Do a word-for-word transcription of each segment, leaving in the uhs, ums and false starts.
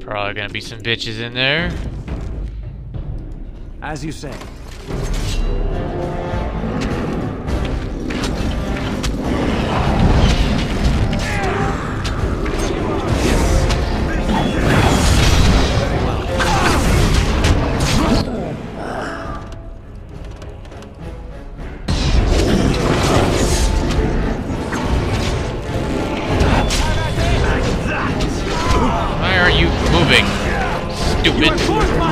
Probably gonna be some bitches in there. As you say. Why are you moving? Stupid.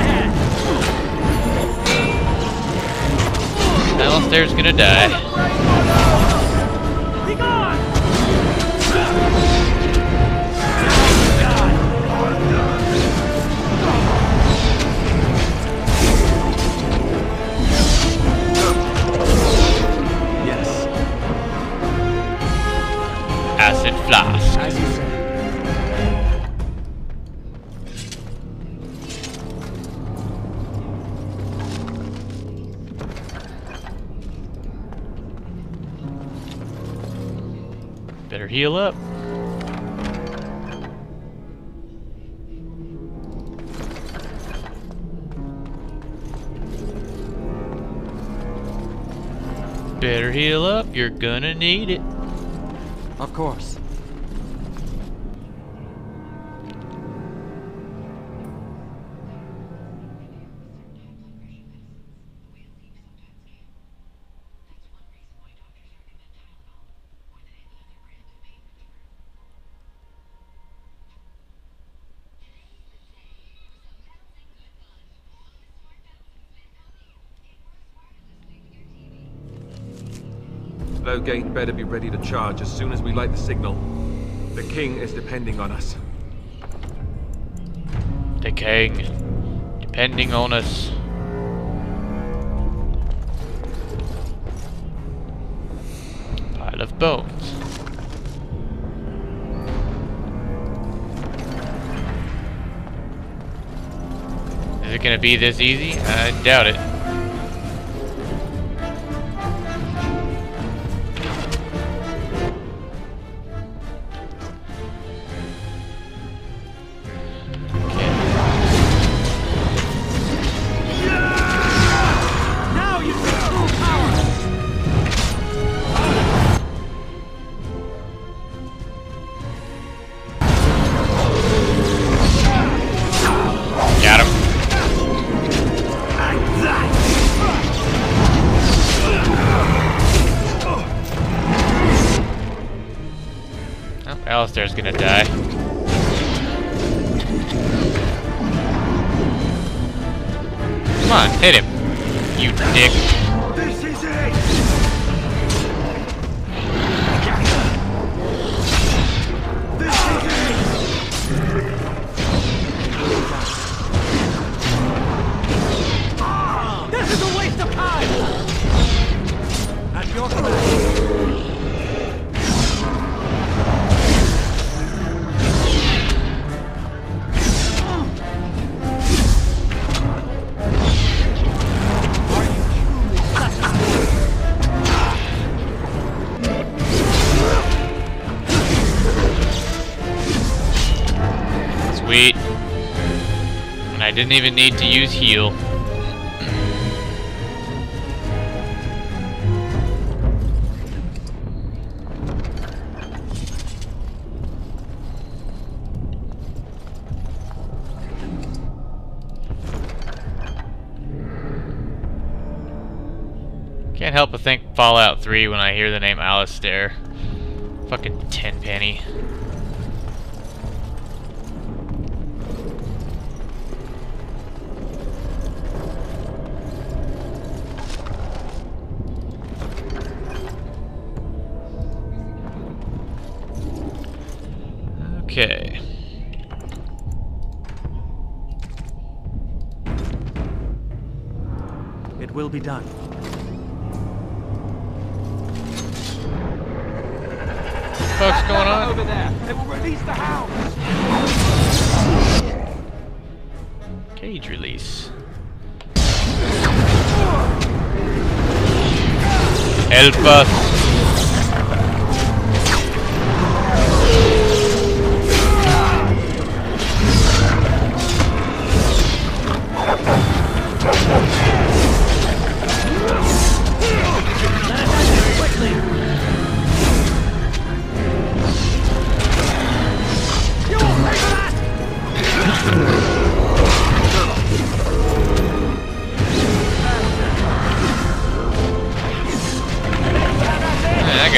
Alistair's gonna die. Be gone! Yes. Acid flask. As you say. Better heal up. Better heal up, you're gonna need it. Of course. Logate better be ready to charge as soon as we light the signal. The king is depending on us. The king, depending on us. Pile of bones. Is it gonna be this easy? I doubt it. Got him. Oh, Alistair's gonna die. Come on, hit him, you dick. This is it! This is it! This is a waste of time! At your command. Sweet. And I didn't even need to use heal. Can't help but think Fallout three when I hear the name Alistair. Fucking Tenpenny. Okay. It will be done. What's going on? Over there! They will release the hounds! Cage release. Help us.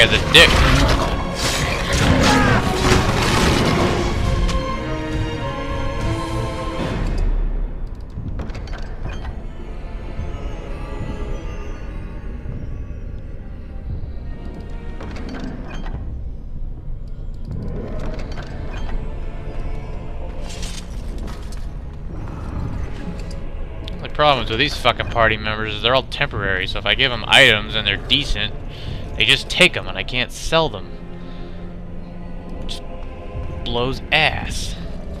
guy's a dick. The problems with these fucking party members is they're all temporary, so if I give them items and they're decent, they just take them and I can't sell them. Just blows ass.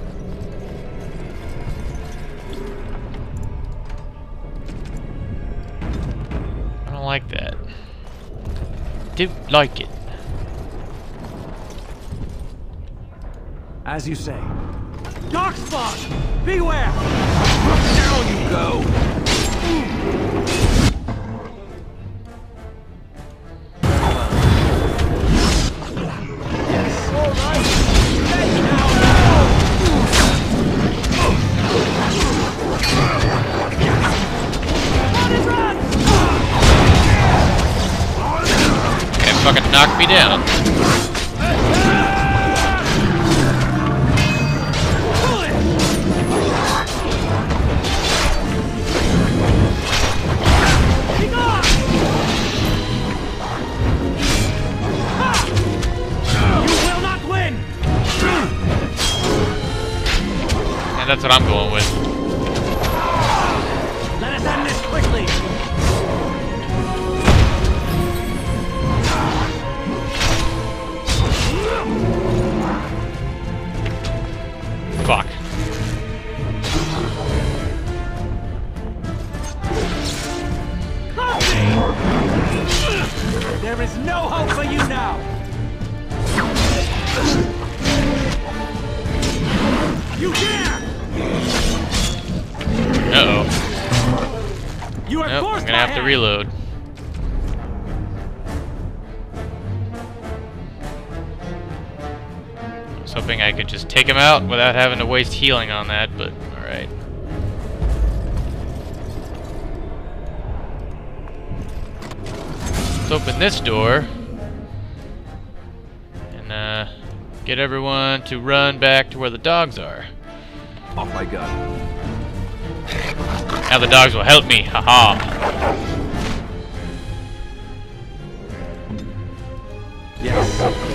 I don't like that. Don't like it. As you say. Dark spot! Beware! Down you go! Yes. All right. Ready now. Run and run! Can't fucking knock me down. That's what I'm going with. Let us end this quickly. Fuck. There is no hope for you now. You dare! Uh-oh. You are Nope, forced I'm gonna have to reload. I was hoping I could just take him out without having to waste healing on that, but alright. Let's open this door and uh, get everyone to run back to where the dogs are. Off I go. Now the dogs will help me, haha. Yes.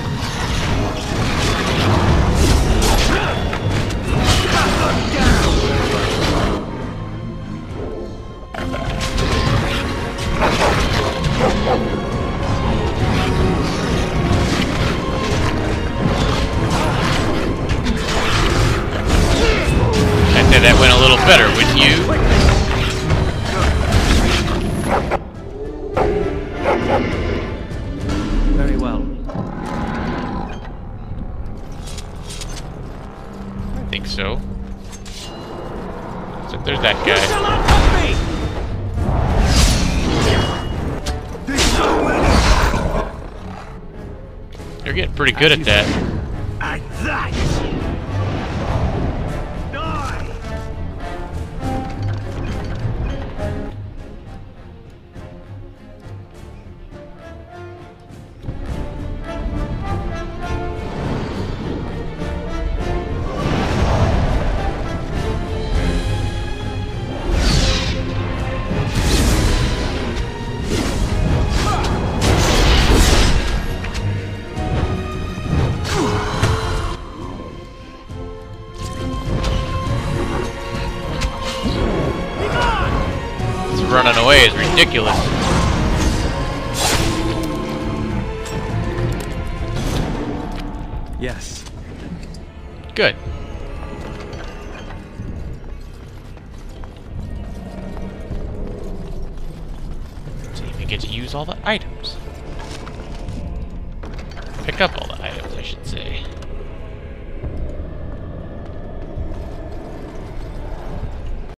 I'd say that went a little better, wouldn't you? Very well. I think so. So there's that guy. Shall not touch me! You're getting pretty good at that. And that! Die! Running away is ridiculous. Yes. Good. So you get to use all the items. Pick up all the items, I should say.